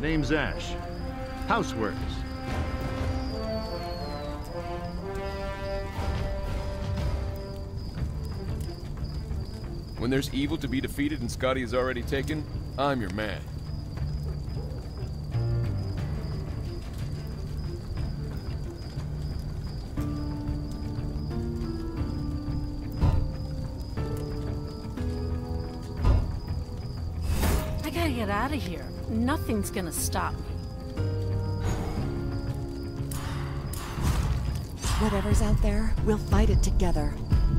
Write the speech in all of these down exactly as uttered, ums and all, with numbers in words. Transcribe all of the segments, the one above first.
Name's Ash. Houseworkers. When there's evil to be defeated and Scotty is already taken, I'm your man. I gotta get out of here. Nothing's gonna stop me. Whatever's out there, we'll fight it together.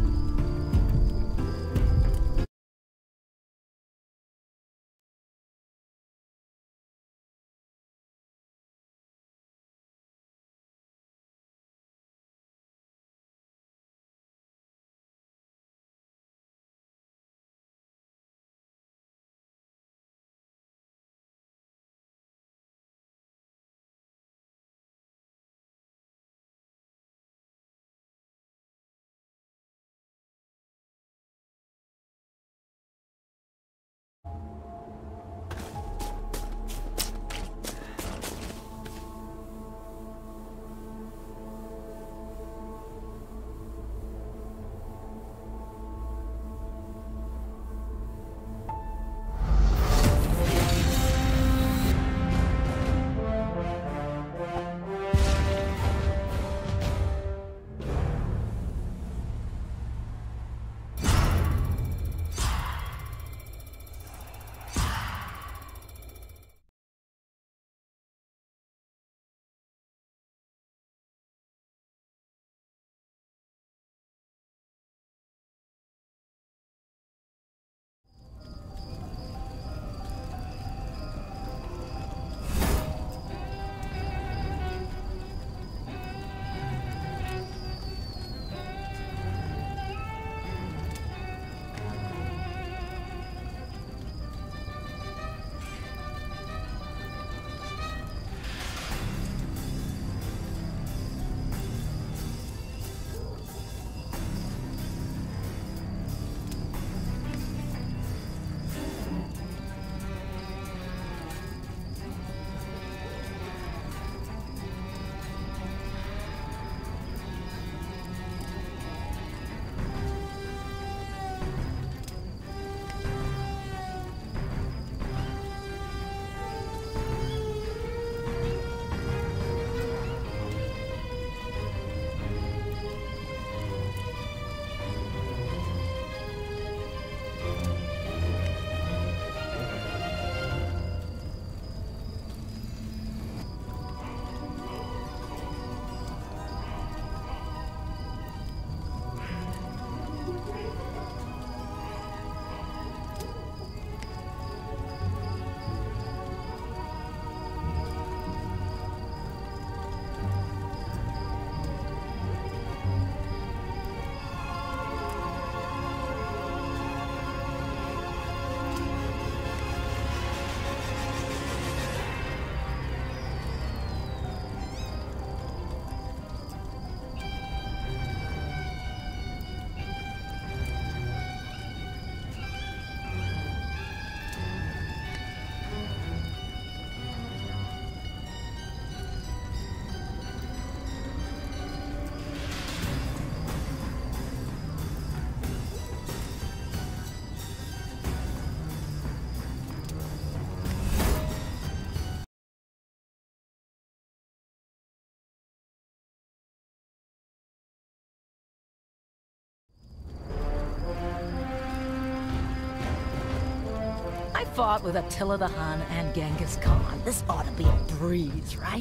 I fought with Attila the Hun and Genghis Khan. This ought to be a breeze, right?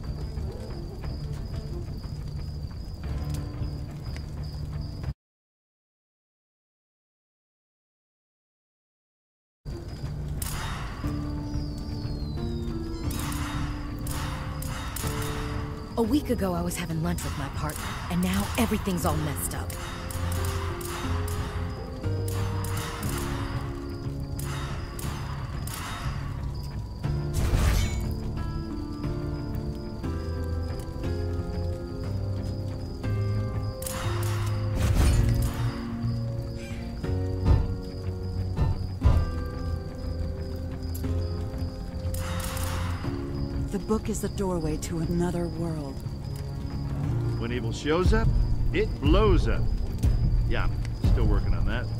A week ago, I was having lunch with my partner, and now everything's all messed up. book is the doorway to another world. When evil shows up, it blows up. Yeah, still working on that.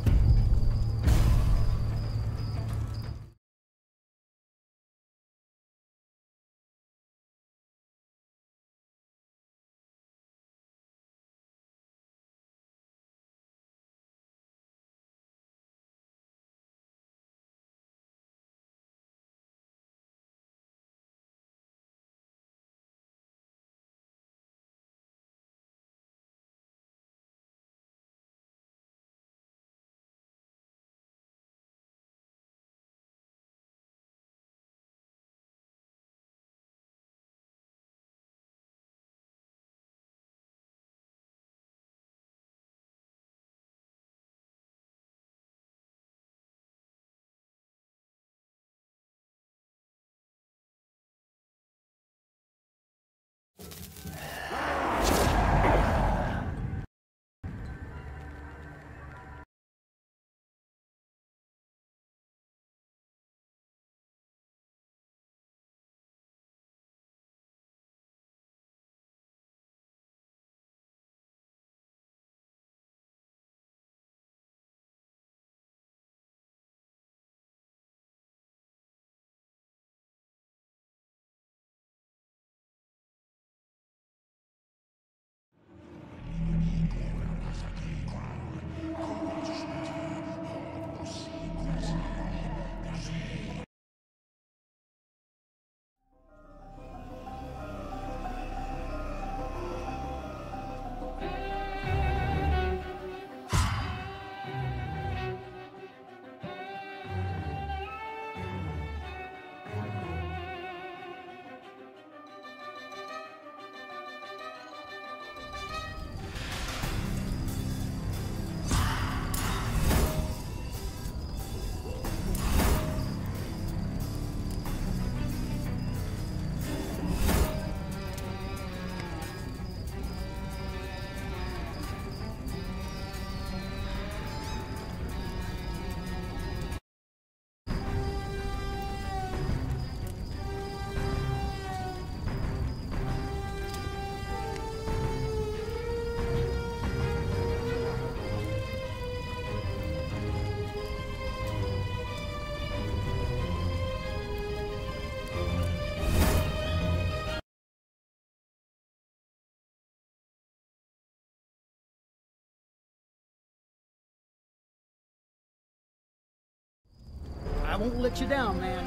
I won't let you down, man.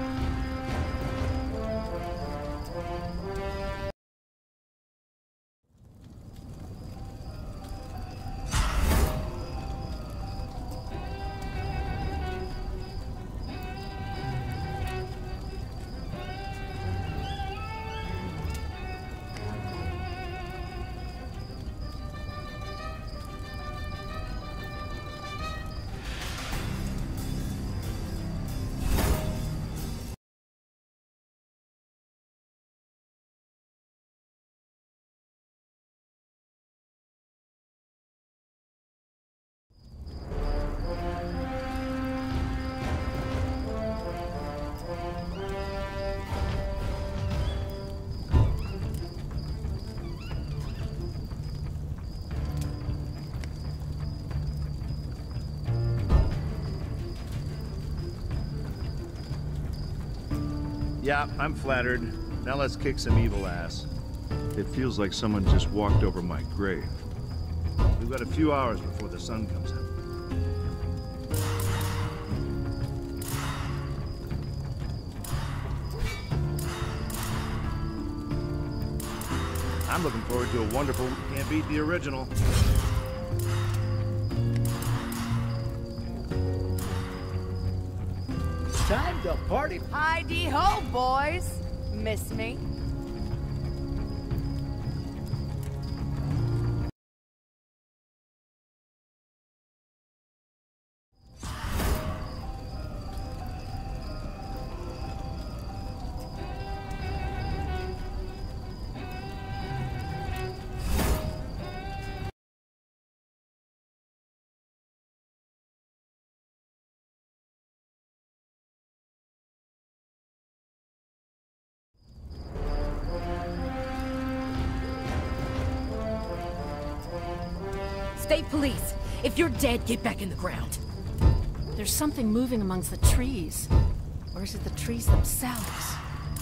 Yeah, I'm flattered. Now let's kick some evil ass. It feels like someone just walked over my grave. We've got a few hours before the sun comes up. I'm looking forward to a wonderful Can't Beat the Original. Time to party. Hi-de-ho, boys. Miss me? state police. If you're dead, get back in the ground. There's something moving amongst the trees. Or is it the trees themselves?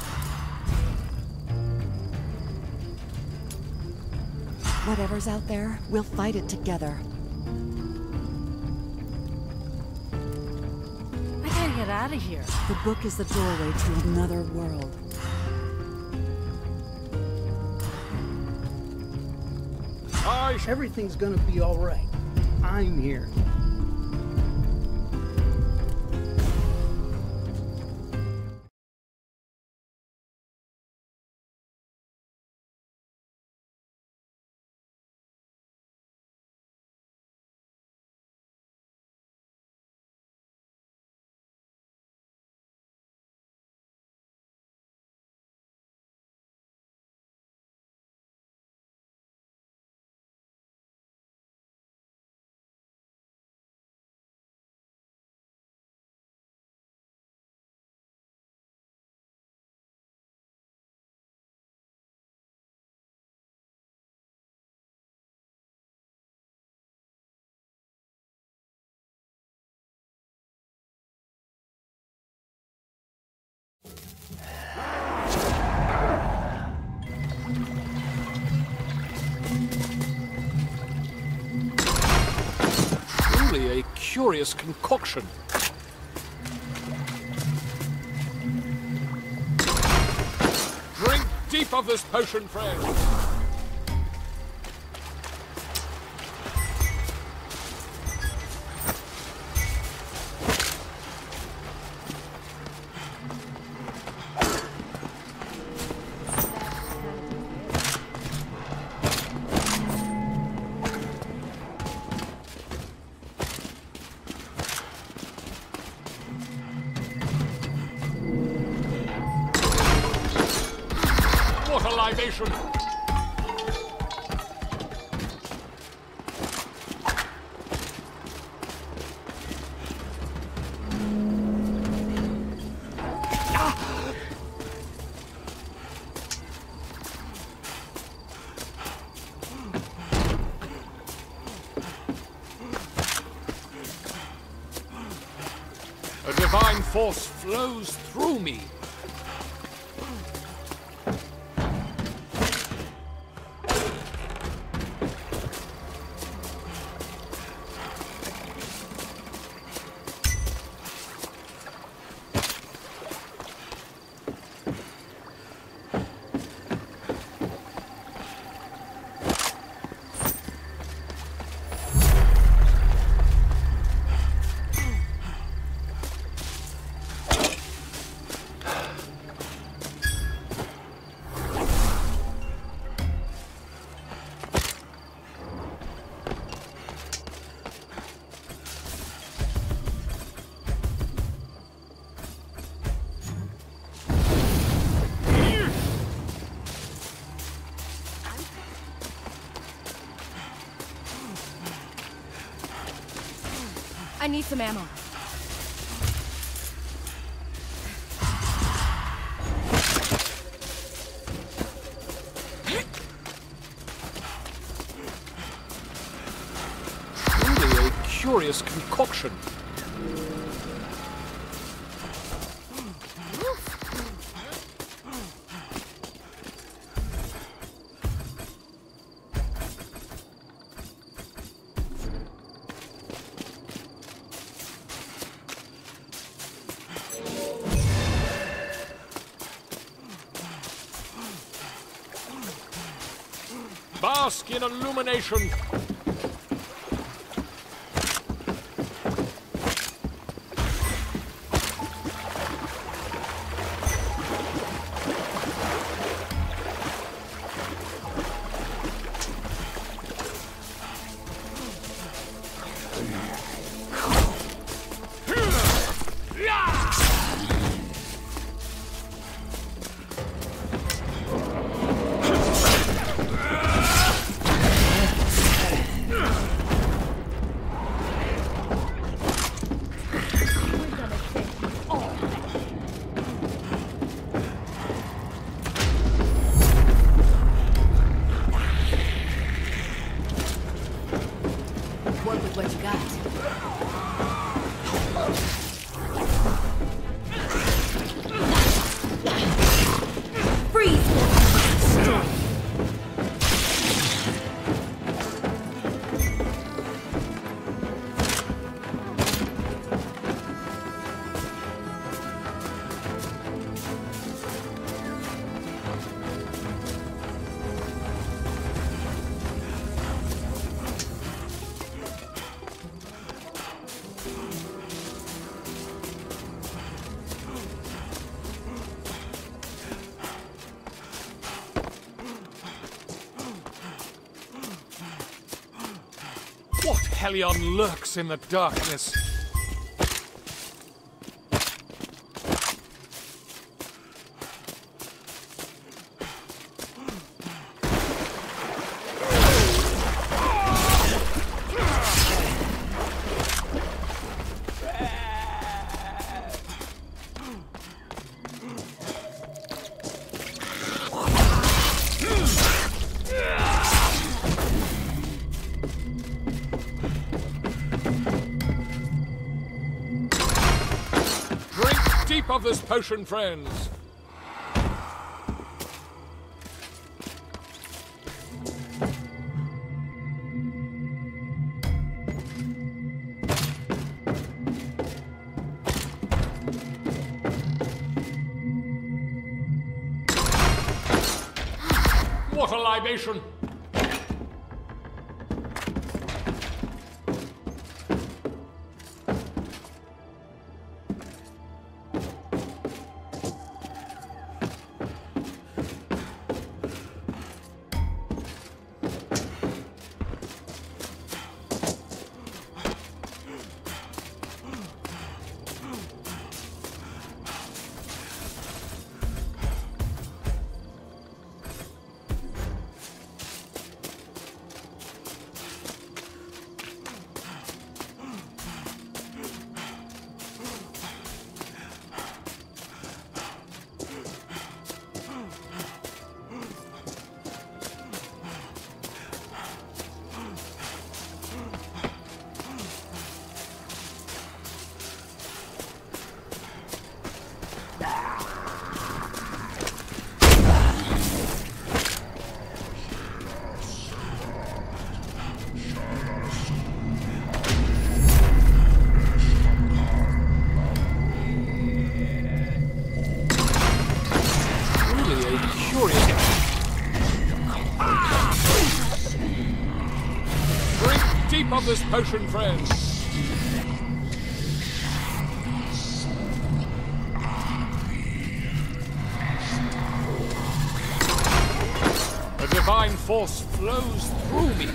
Whatever's out there, we'll fight it together. I gotta get out of here. The book is the doorway to another world. Everything's gonna be all right. I'm here. Truly a curious concoction. Drink deep of this potion, friend. What a libation! A divine force flows through me. I need some ammo. Truly a curious concoction. Bask in illumination. Hellion lurks in the darkness. Deep of this potion, friends. What a libation! Deep of this potion, friends. A divine force flows through me.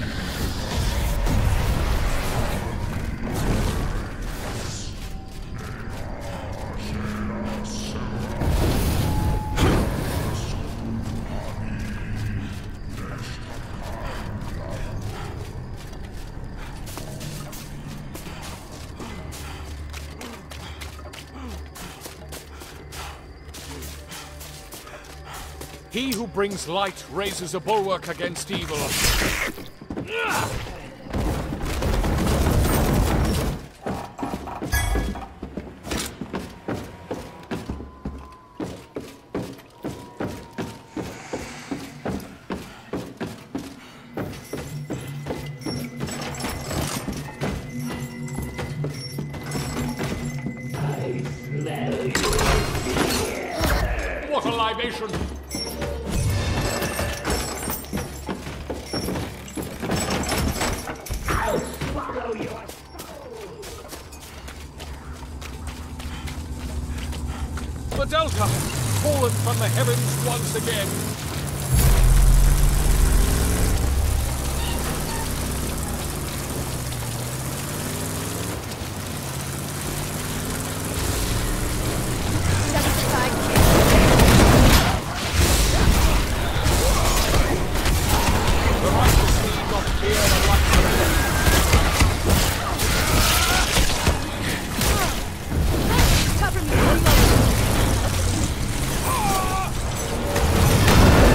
He who brings light raises a bulwark against evil. What a libation! The Delta, fallen from the heavens once again. The righteous need not fear the light of death. Cover me, reload.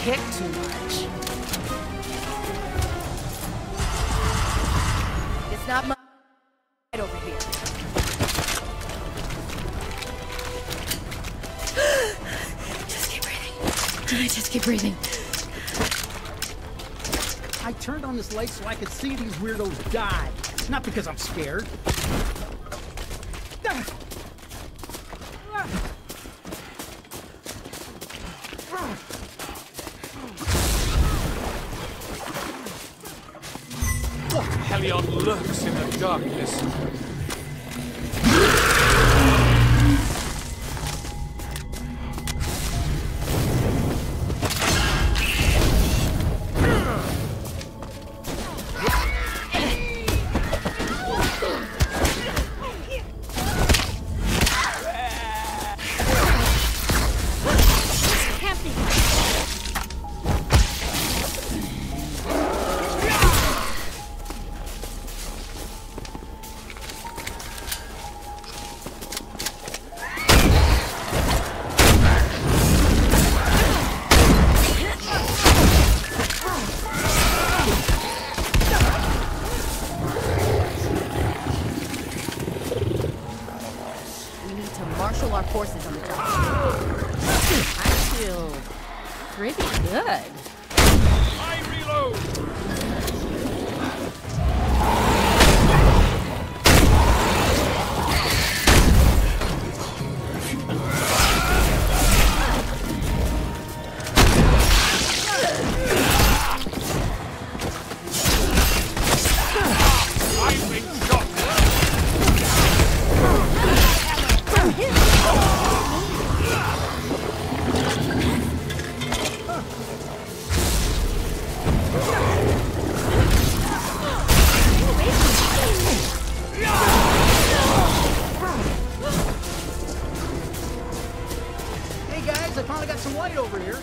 kick too much. It's not my over here. Just keep breathing. Just keep breathing. I turned on this light so I could see these weirdos die. Not because I'm scared. What hellion lurks in the darkness? Marshal our forces on the job. I feel pretty good. I reload! I've been shot! Hey guys, I finally got some light over here.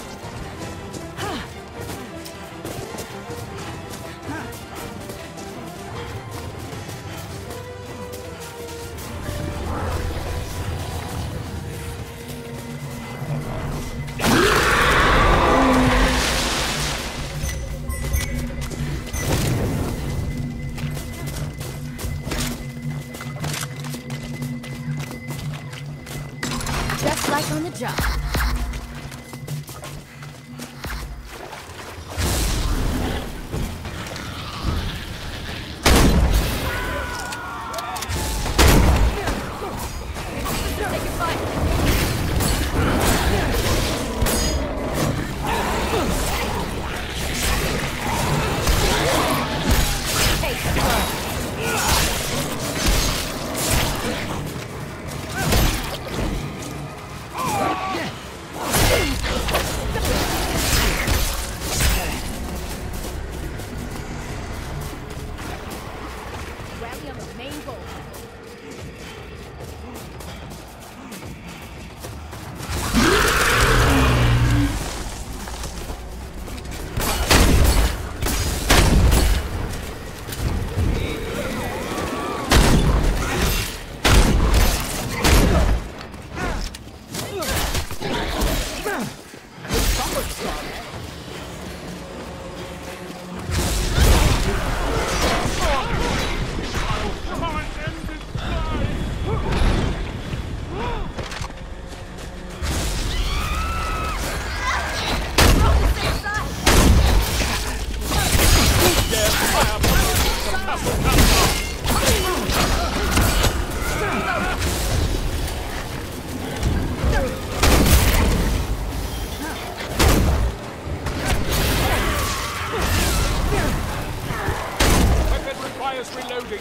Just like on the job. Rally on the main goal. Weapon requires reloading.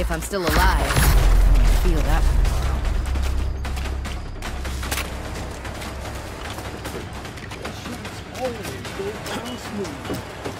If I'm still alive, I'm gonna feel that one. Always go down smooth.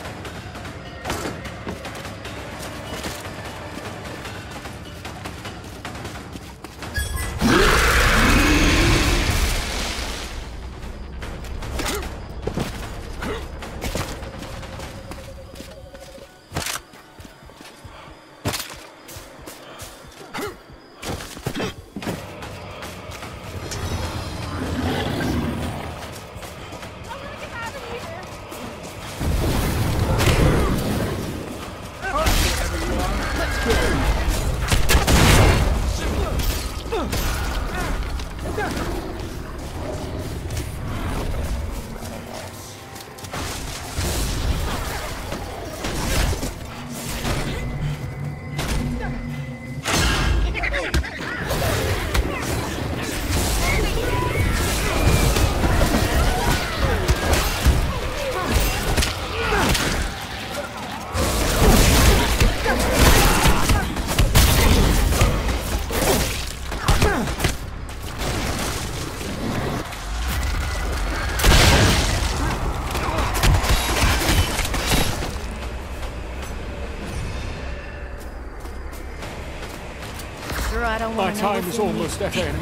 I don't My want to know time what's is in almost at end.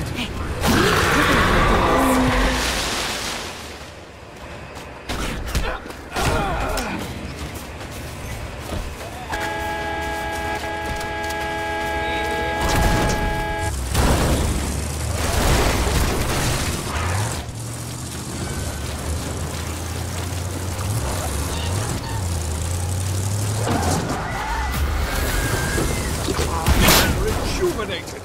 Rejuvenated.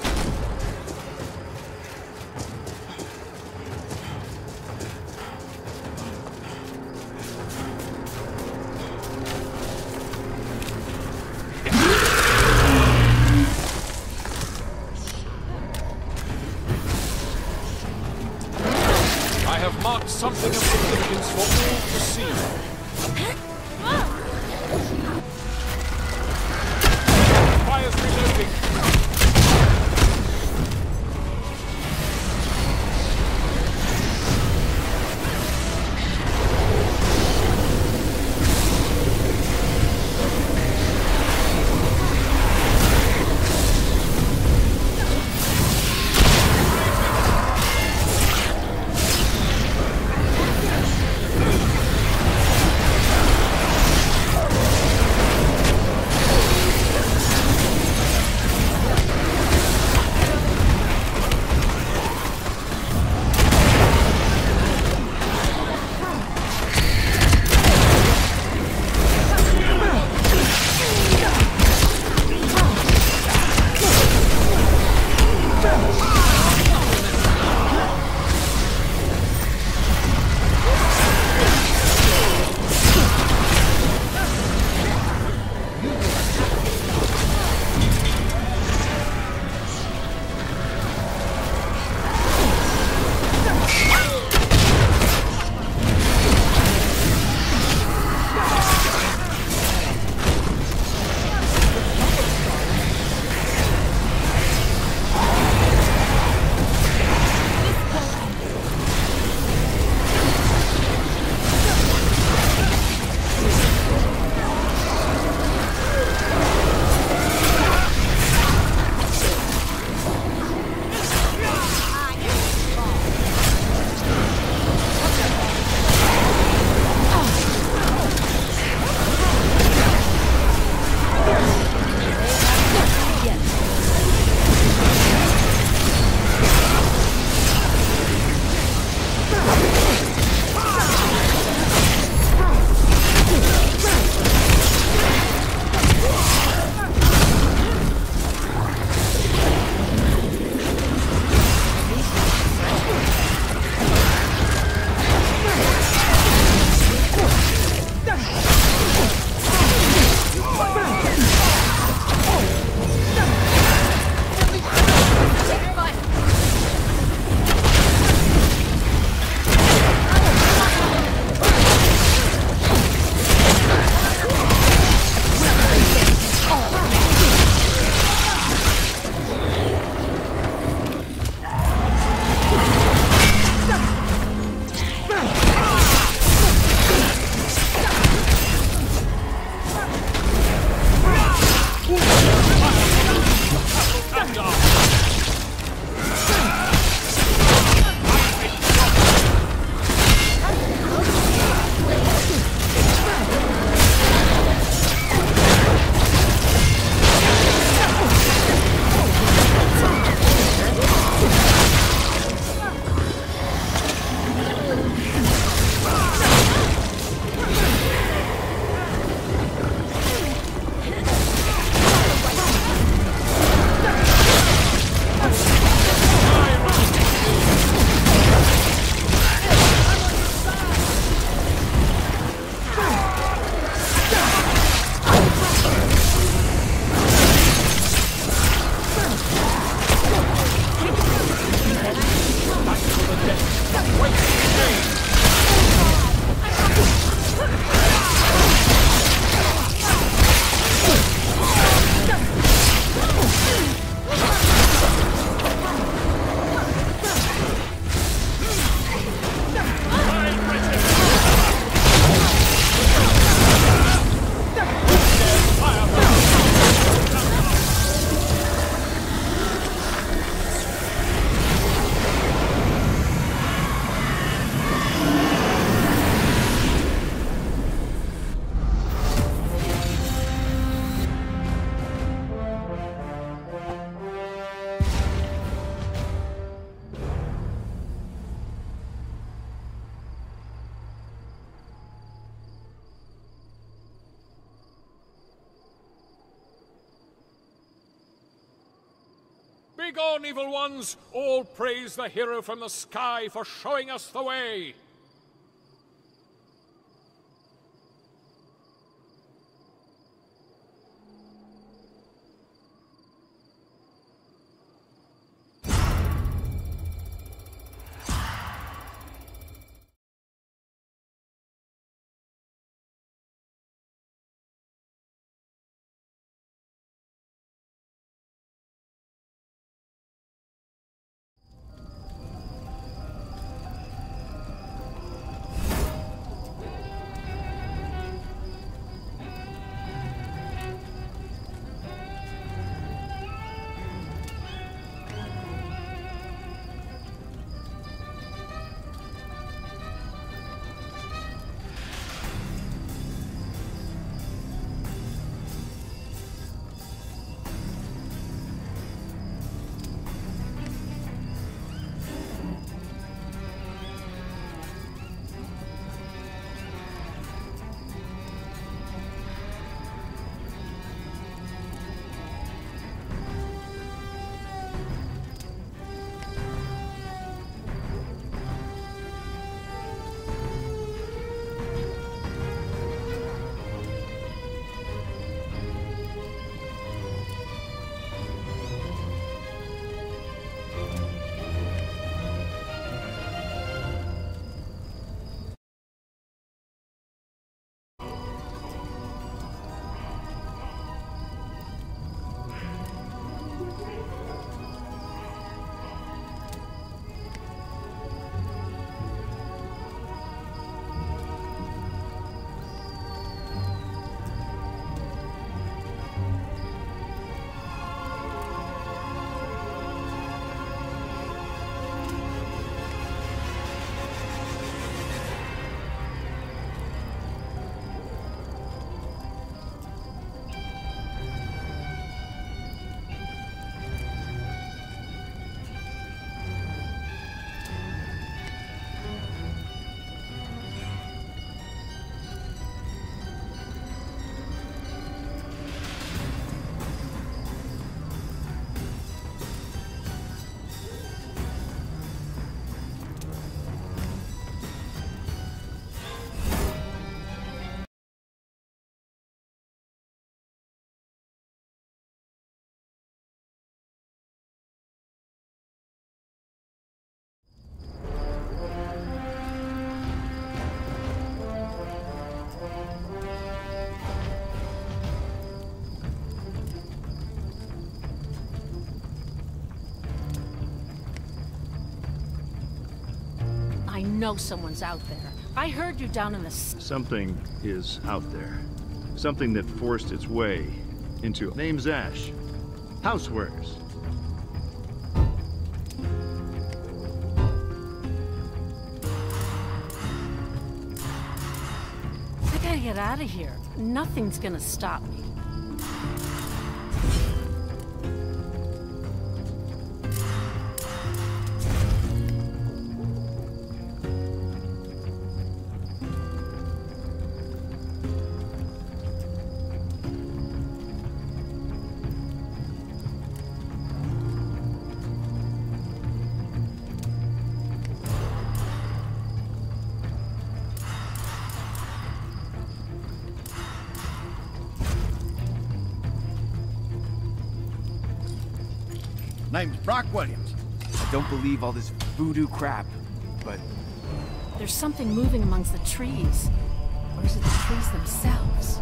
I have marked something of significance for all to see. Fire's reloading. Begone, evil ones! All praise the hero from the sky for showing us the way! I know someone's out there. I heard you down in the... s- Something is out there. Something that forced its way into... Name's Ash. Housewares. I gotta get out of here. Nothing's gonna stop me. Name's Brock Williams. I don't believe all this voodoo crap, but... There's something moving amongst the trees. Or is it the trees themselves?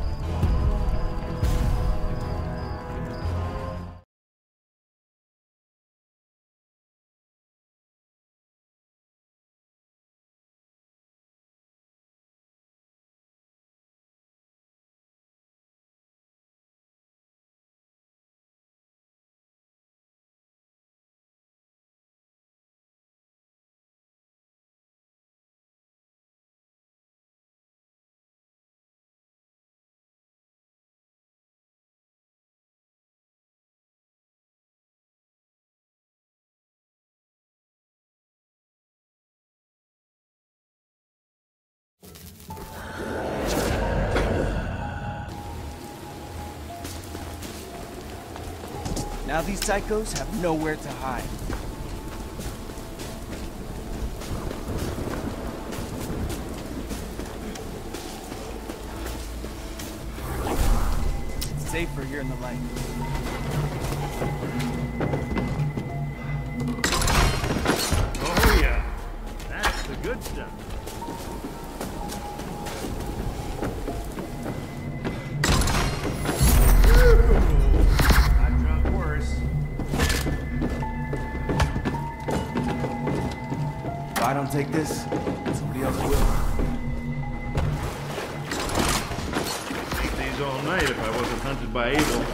Now these psychos have nowhere to hide. It's safer here in the light. Oh yeah, that's the good stuff. I've drunk worse. If I don't take this, somebody else will. I'd take these all night if I wasn't hunted by Abel.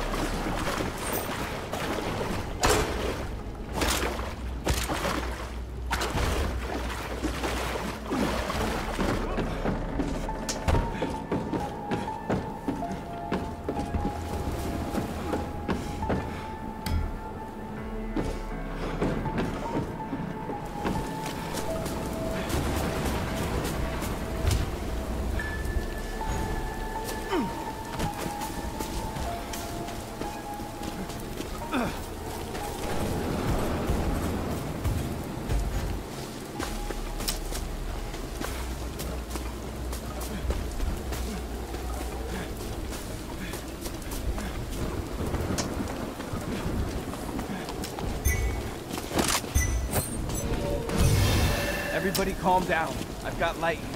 Everybody calm down. I've got light here.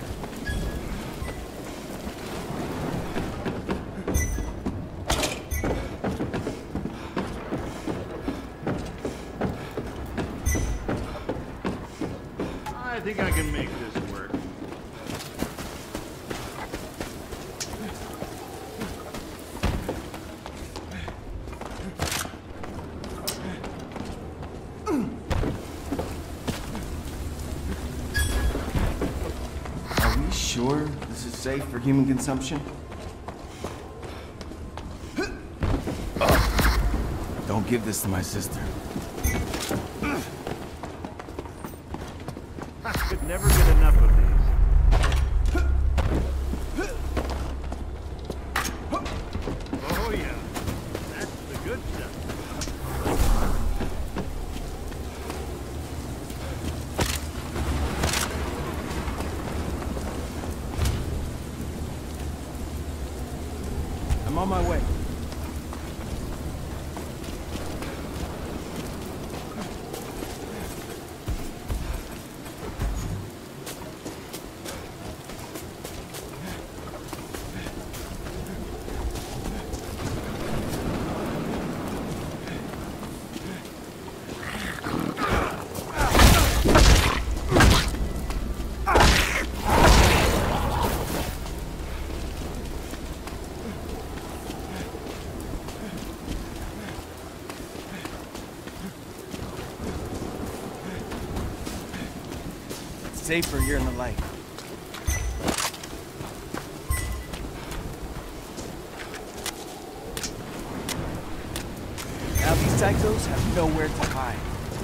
I think I can make this work. Are we sure this is safe for human consumption? Don't give this to my sister. I could never get enough of these. Oh yeah, that's the good stuff. I'm on my way. Safer here in the light. Now these psychos have nowhere to hide.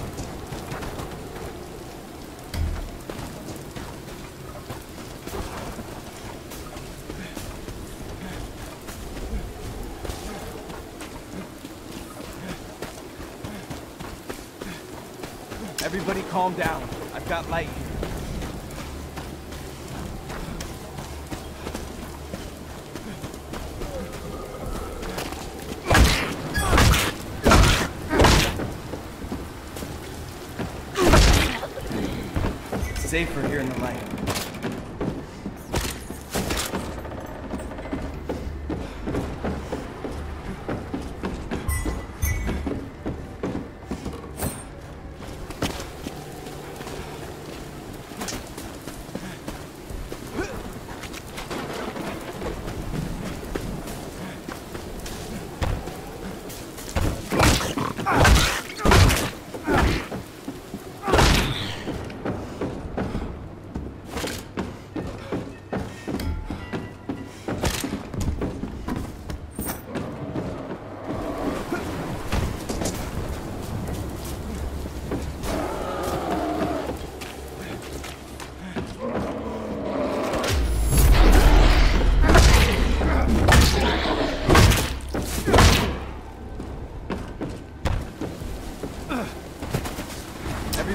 Everybody calm down. I've got light here. Safer here in the light.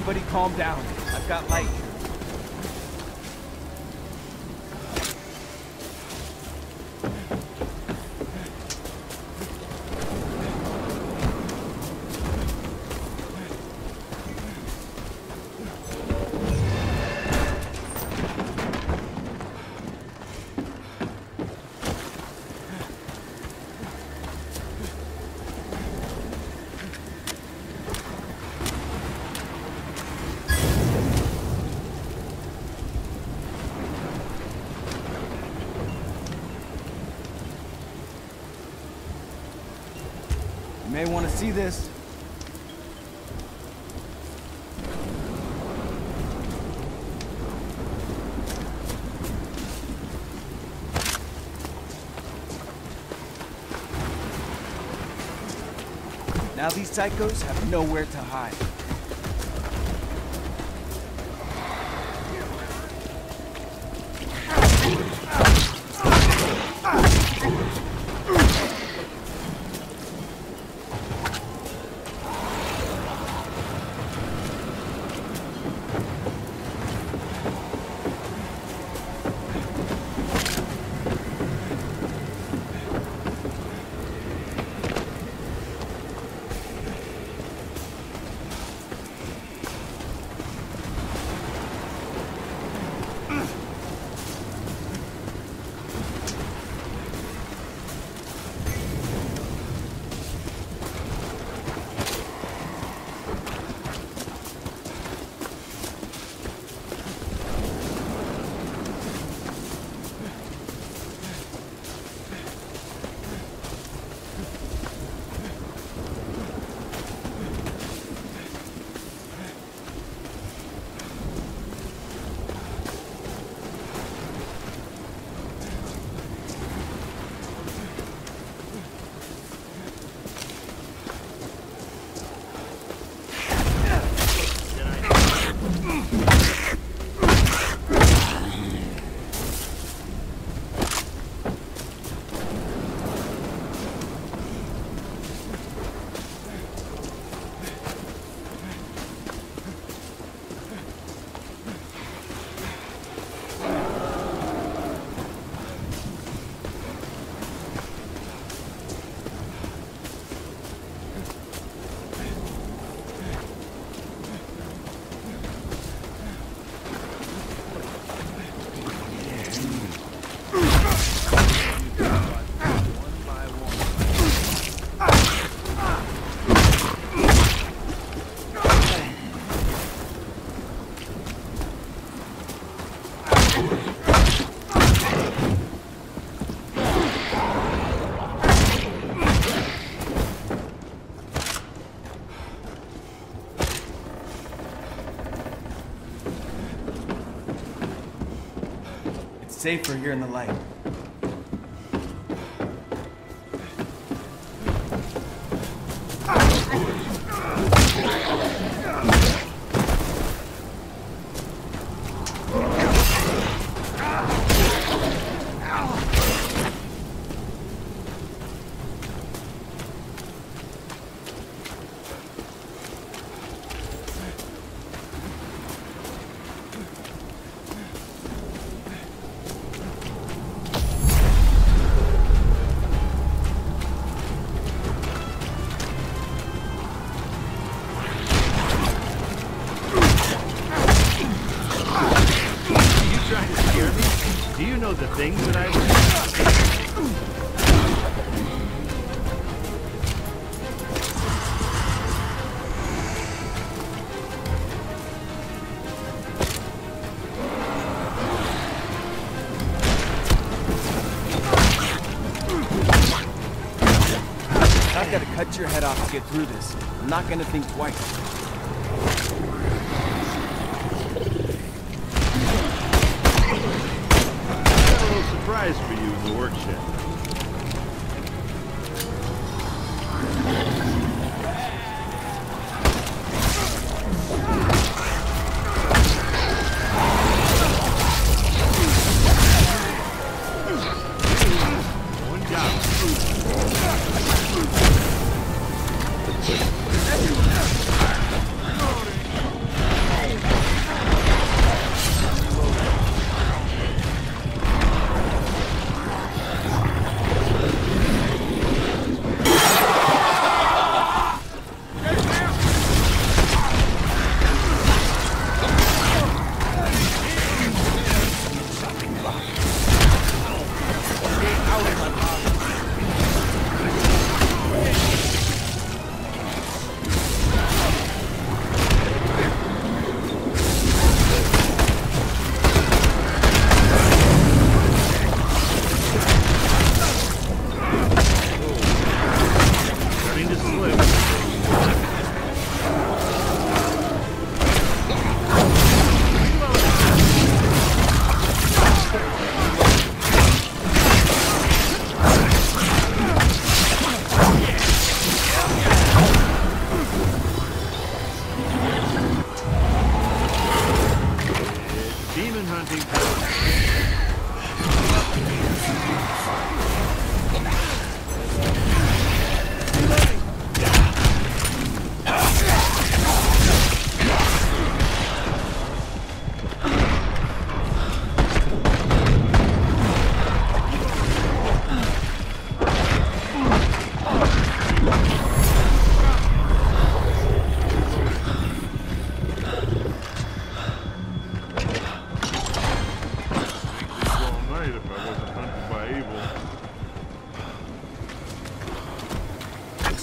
Everybody calm down. I've got light here. You may want to see this. Now these psychos have nowhere to hide. Safer here in the light. Do you know the things that I... I've got to cut your head off to get through this. I'm not going to think twice. Surprise for you in the work shed. One job.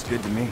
Looks good to me.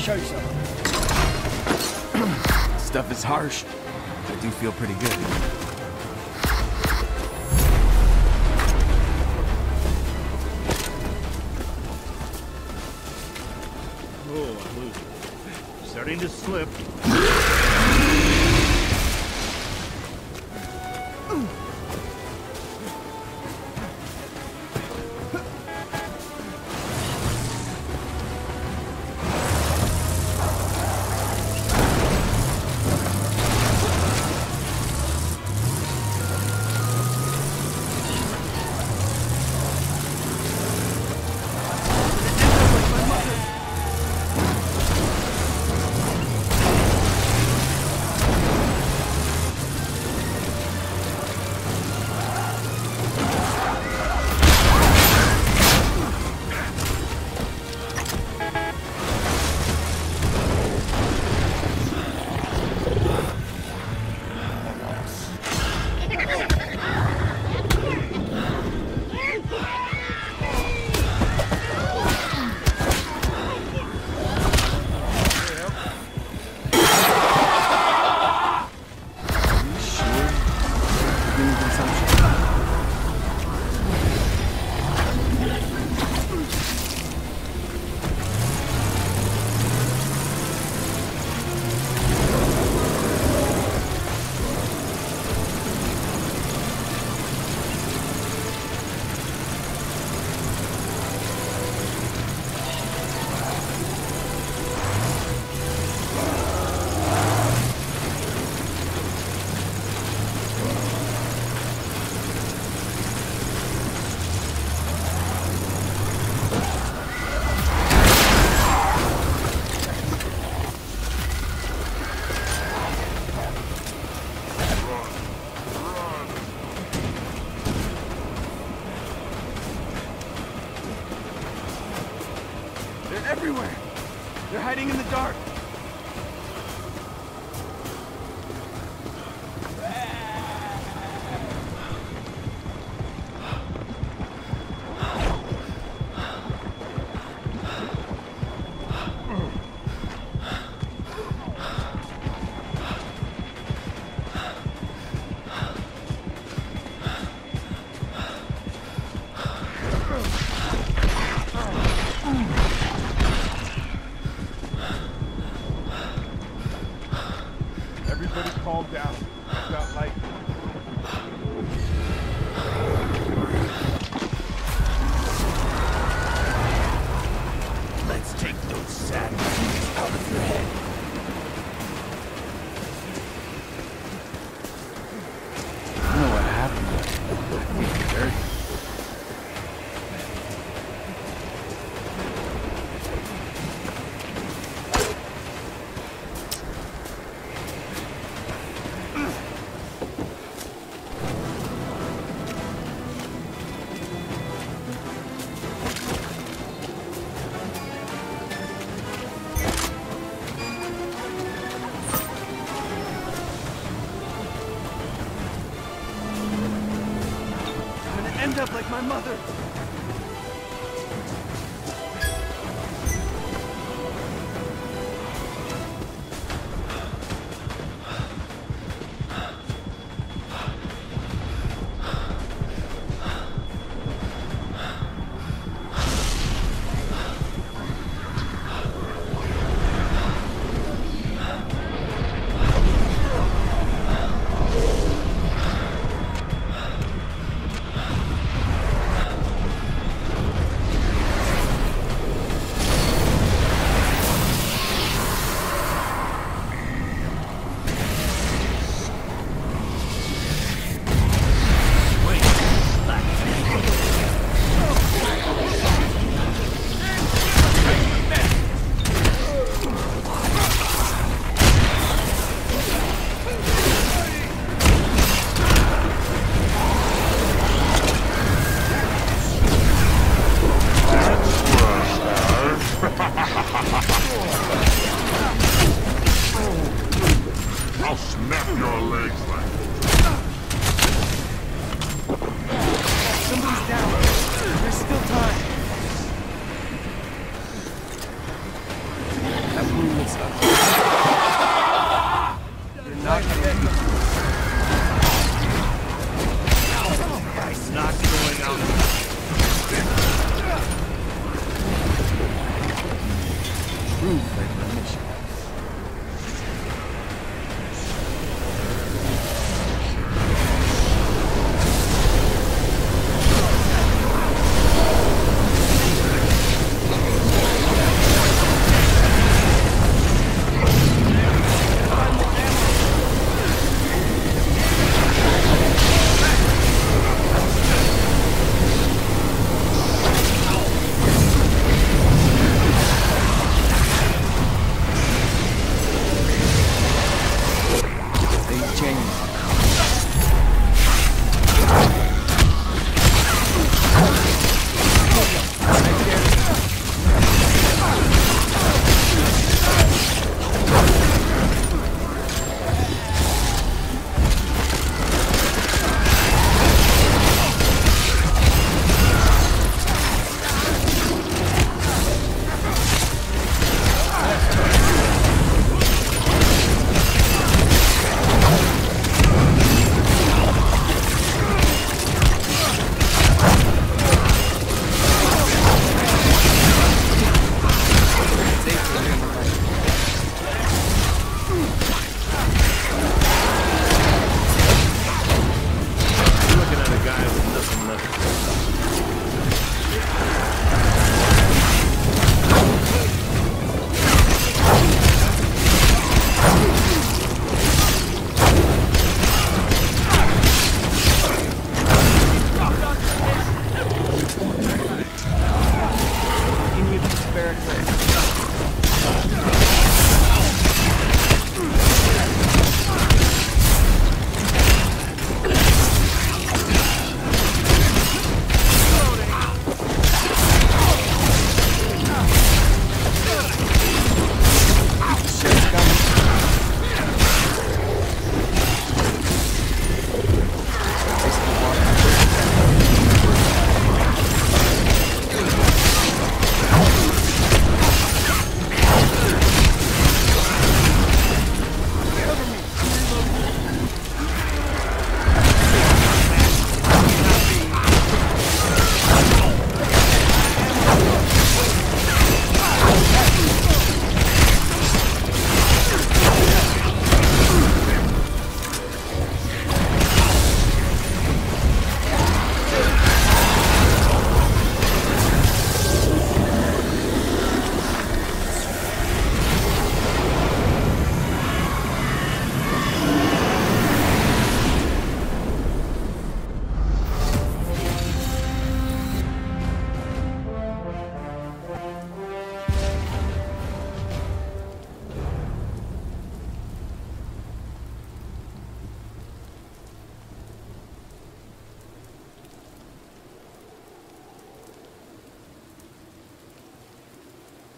show yourself. Stuff is harsh. I do feel pretty good. Oh, I'm losing. Starting to slip. Everywhere! They're hiding in the dark! Everybody calm down. It's not like... Let's take those sad ideas out of your head. I don't know what happened. I think it's dirty. End up like my mother.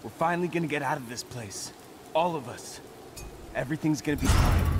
We're finally gonna get out of this place. All of us. Everything's gonna be fine.